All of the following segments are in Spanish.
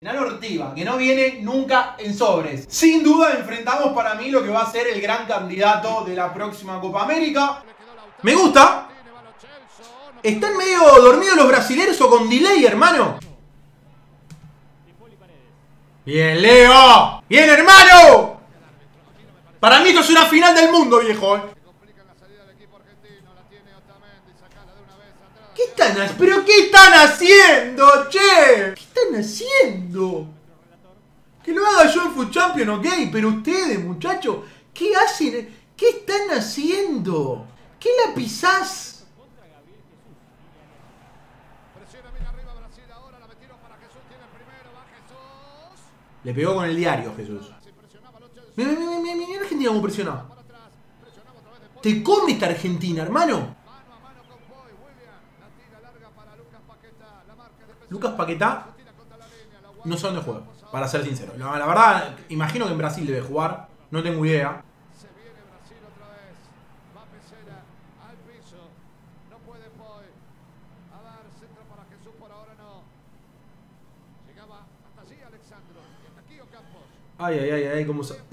Enano Ortiva, que no viene nunca en sobres. Sin duda enfrentamos para mí lo que va a ser el gran candidato de la próxima Copa América. Me gusta. ¿Están medio dormidos los brasileños o con delay, hermano? Bien, Leo. Bien, hermano. Para mí esto es una final del mundo, viejo. ¿Pero qué están haciendo, che? ¿Qué están haciendo? Que lo haga yo en FUT Champions, ok, pero ustedes, muchachos, ¿qué hacen? ¿Qué están haciendo? ¿Qué la pisás? Le pegó con el diario, Jesús. Mira, Argentina cómo presiona. Te come esta Argentina, hermano. Lucas Paquetá, no sé dónde juega, para ser sincero. La verdad, imagino que en Brasil debe jugar, no tengo idea. Ay, cómo se...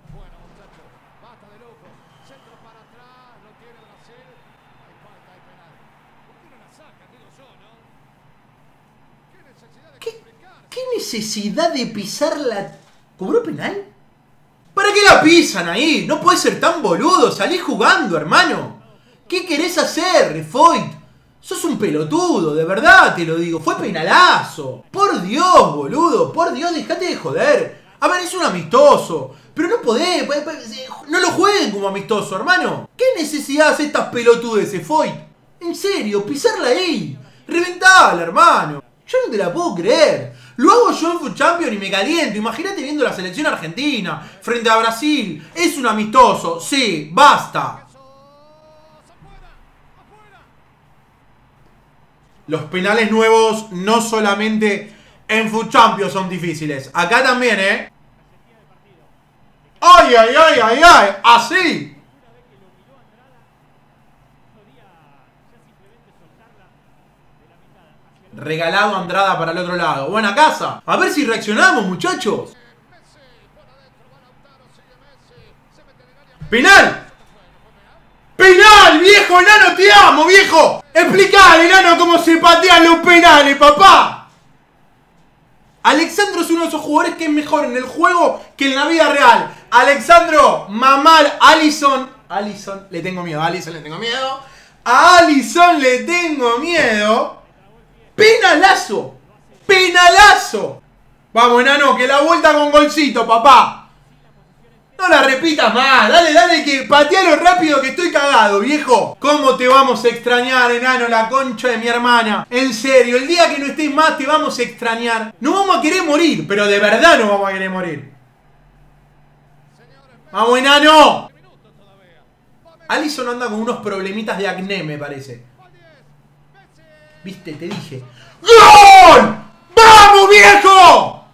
¿Qué necesidad de pisarla? ¿Cobró penal? ¿Para qué la pisan ahí? No puedes ser tan boludo. Salí jugando, hermano. ¿Qué querés hacer, Refoyt? Sos un pelotudo, de verdad te lo digo. Fue penalazo. Por Dios, boludo. Por Dios, dejate de joder. A ver, es un amistoso. Pero no podés. No lo jueguen como amistoso, hermano. ¿Qué necesidad hace estas pelotudes, Refoyt? En serio, pisarla ahí. Reventala, hermano. Yo no te la puedo creer. Lo hago yo en FUT Champions y me caliento. Imagínate viendo la selección argentina frente a Brasil. Es un amistoso. Sí, basta. Los penales nuevos no solamente en FUT Champions son difíciles. Acá también, ¿eh? ¡Ay! ¡Así! Regalado Andrada para el otro lado. Buena casa. A ver si reaccionamos, muchachos. ¡Penal! ¡Penal, viejo! ¡Enano, te amo, viejo! Explicale, enano, cómo se patean los penales, papá. Alexandro es uno de esos jugadores que es mejor en el juego que en la vida real. Alexandro, mamar, Alisson, le tengo miedo. A Alisson le tengo miedo. ¡Penalazo! ¡Penalazo! Vamos, enano, que la vuelta con golcito, papá. No la repitas más. Dale, que patealo rápido que estoy cagado, viejo. ¿Cómo te vamos a extrañar, enano, la concha de mi hermana? En serio, el día que no estés más te vamos a extrañar. No vamos a querer morir, pero de verdad no vamos a querer morir. ¡Vamos, enano! Alisson anda con unos problemitas de acné, me parece. Viste, te dije. ¡Gol! ¡Vamos, viejo!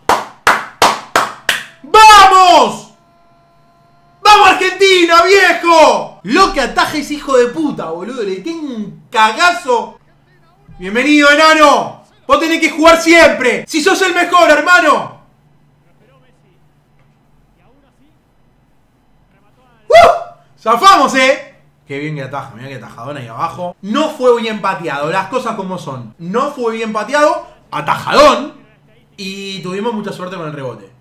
¡Vamos! ¡Vamos, Argentina, viejo! Lo que ataja ese hijo de puta, boludo. Le tengo un cagazo. Bienvenido, enano. Vos tenés que jugar siempre. Si sos el mejor, hermano. ¡Zafamos, Qué bien que ataja, mirá que atajadón ahí abajo. No fue bien pateado, las cosas como son. No fue bien pateado, atajadón. Y tuvimos mucha suerte con el rebote.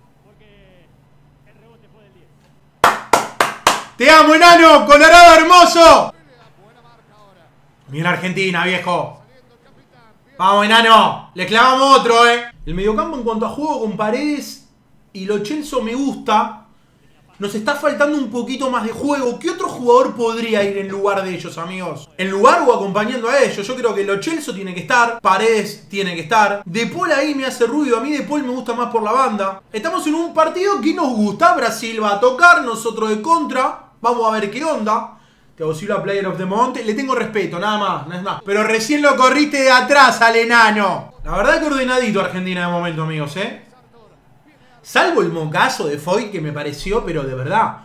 ¡Te amo, enano! ¡Colorado hermoso! Bien Argentina, viejo. Vamos, enano. Le clavamos otro, El mediocampo en cuanto a juego con Paredes y Lo Celso me gusta. Nos está faltando un poquito más de juego. ¿Qué otro jugador podría ir en lugar de ellos, amigos? En lugar o acompañando a ellos. Yo creo que Lo Celso tiene que estar. Paredes tiene que estar. De Paul ahí me hace ruido. A mí De Paul me gusta más por la banda. Estamos en un partido que nos gusta. Brasil va a tocar. Nosotros de contra. Vamos a ver qué onda. Thiago Silva, Player of the Month. Le tengo respeto, nada más. No es más. Pero recién lo corriste de atrás al enano. La verdad que ordenadito Argentina de momento, amigos, Salvo el mocazo de Foyt que me pareció, pero de verdad,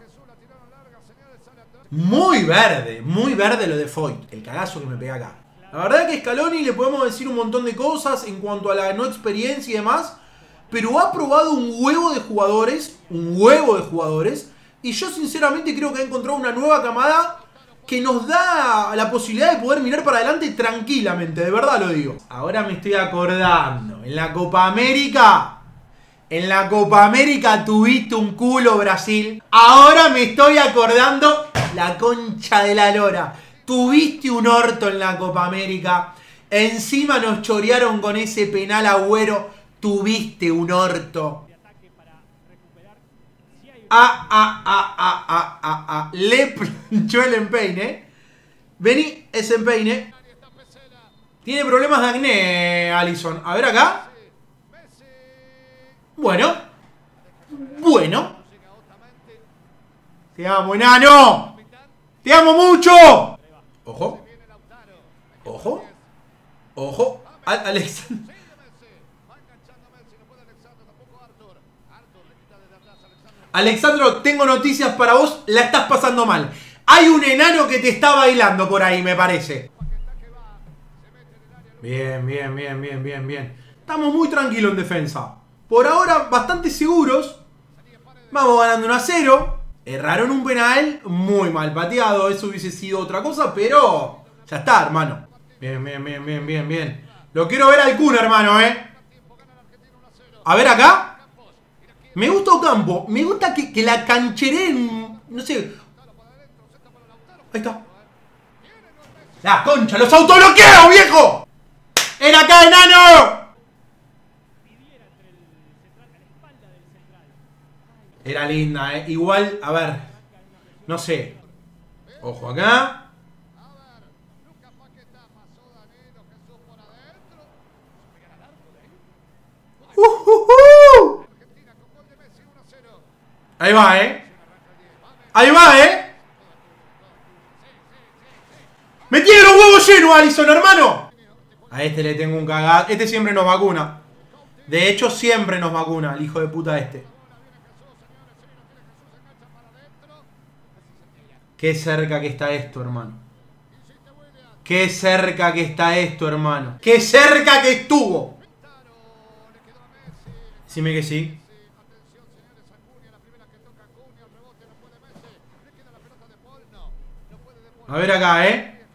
muy verde lo de Foyt. El cagazo que me pega acá. La verdad que Scaloni le podemos decir un montón de cosas en cuanto a la no experiencia y demás, pero ha probado un huevo de jugadores, y yo sinceramente creo que ha encontrado una nueva camada que nos da la posibilidad de poder mirar para adelante tranquilamente, de verdad lo digo. Ahora me estoy acordando, en la Copa América tuviste un culo, Brasil. Ahora me estoy acordando, la concha de la lora. Tuviste un orto en la Copa América. Encima nos chorearon con ese penal Agüero. Tuviste un orto. Le planchó el empeine. Vení, ese empeine. Tiene problemas de acné, Alisson. A ver acá. Bueno. Te amo, enano. Te amo mucho. Ojo. Alexander. Alexandro, tengo noticias para vos. La estás pasando mal. Hay un enano que te está bailando por ahí, me parece. Bien. Estamos muy tranquilos en defensa. Por ahora, bastante seguros. Vamos ganando 1-0. Erraron un penal muy mal pateado. Eso hubiese sido otra cosa, pero ya está, hermano. Bien. Lo quiero ver al Kun, hermano, A ver acá. Me gusta Ocampo. Me gusta que la canchereen. No sé. Ahí está. La concha, los autobloqueos, viejo. ¡Era acá, enano! Era linda, Igual, a ver. No sé. Ojo acá. Ahí va, Ahí va, Me tiene los huevos llenos, Alisson, hermano. A este le tengo un cagado. Este siempre nos vacuna. De hecho, siempre nos vacuna el hijo de puta este. Qué cerca que está esto, hermano. Qué cerca que está esto, hermano. Qué cerca que estuvo. Dime que sí. A ver acá,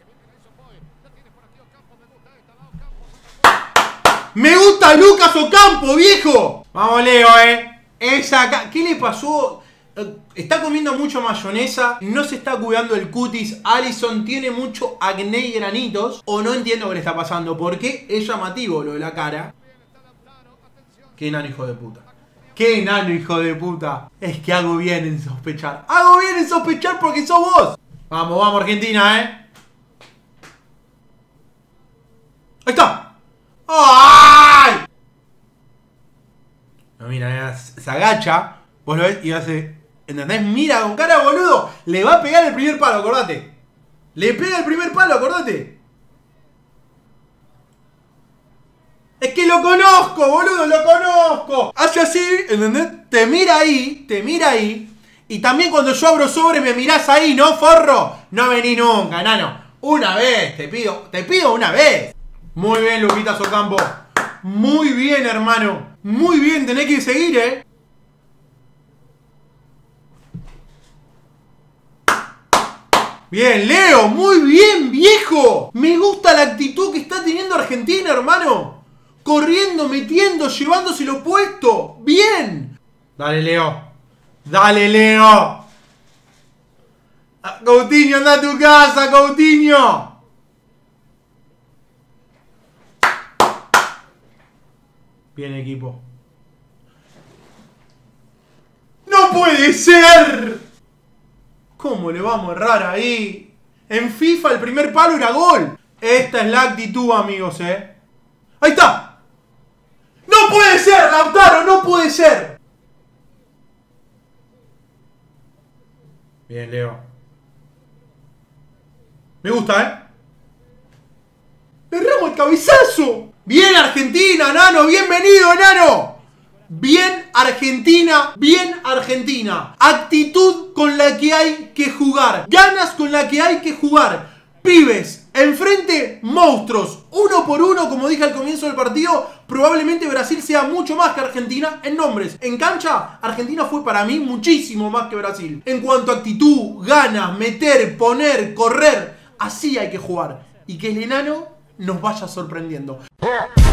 Me gusta Lucas Ocampo, viejo. Vamos, Leo, Esa acá. ¿Qué le pasó? Está comiendo mucho mayonesa. No se está cuidando el cutis. Alisson tiene mucho acné y granitos. O no entiendo qué le está pasando. Porque es llamativo lo de la cara. Qué enano hijo de puta. Qué enano hijo de puta. Es que hago bien en sospechar. Hago bien en sospechar porque sos vos. Vamos, Argentina, Ahí está. ¡Ay! No, mira, se agacha. Vos lo ves y hace... ¿Entendés? Mira con cara, boludo. Le va a pegar el primer palo, acordate. Le pega el primer palo, acordate. Es que lo conozco, boludo, lo conozco. Hace así, ¿entendés? Te mira ahí. Y también cuando yo abro sobre me mirás ahí, ¿no, forro? No vení nunca, enano. Una vez, te pido una vez. Muy bien, Luquitas Ocampo. Muy bien, hermano. Muy bien, tenés que seguir, Bien, Leo, muy bien, viejo. Me gusta la actitud que está teniendo Argentina, hermano. Corriendo, metiendo, llevándose lo puesto. Bien. Dale, Leo. Coutinho, anda a tu casa, Coutinho. Bien, equipo. ¡No puede ser! ¿Cómo le vamos a errar ahí? En FIFA el primer palo era gol. Esta es la actitud, amigos, ¡Ahí está! ¡No puede ser, Lautaro! ¡No puede ser! Bien, Leo. Me gusta, ¡Erramos el cabezazo! ¡Bien, Argentina, nano! ¡Bienvenido, enano! Bien, Argentina, bien, Argentina. Actitud con la que hay que jugar. Ganas con la que hay que jugar. Pibes, Enfrente, monstruos. Uno por uno, como dije al comienzo del partido, probablemente Brasil sea mucho más que Argentina en nombres. En cancha, Argentina fue para mí muchísimo más que Brasil. En cuanto a actitud, ganas, meter, poner, correr, así hay que jugar. Y que el enano nos vaya sorprendiendo.